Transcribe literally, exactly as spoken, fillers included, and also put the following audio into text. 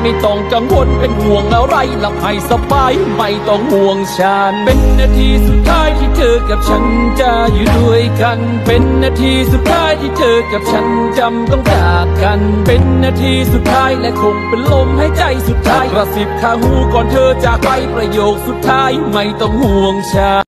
ไม่ต้องกังวลเป็นห่วงอะไรหลับให้สบายไม่ต้องห่วงฉันเป็นนาทีสุดท้ายที่เธอกับฉันจะอยู่ด้วยกันเป็นนาทีสุดท้ายที่เธอกับฉันจำต้องจากกันเป็นนาทีสุดท้ายและคงเป็นลมหายใจสุดท้ายกระซิบข้างหูก่อนเธอจากไปประโยคสุดท้ายไม่ต้องห่วงฉัน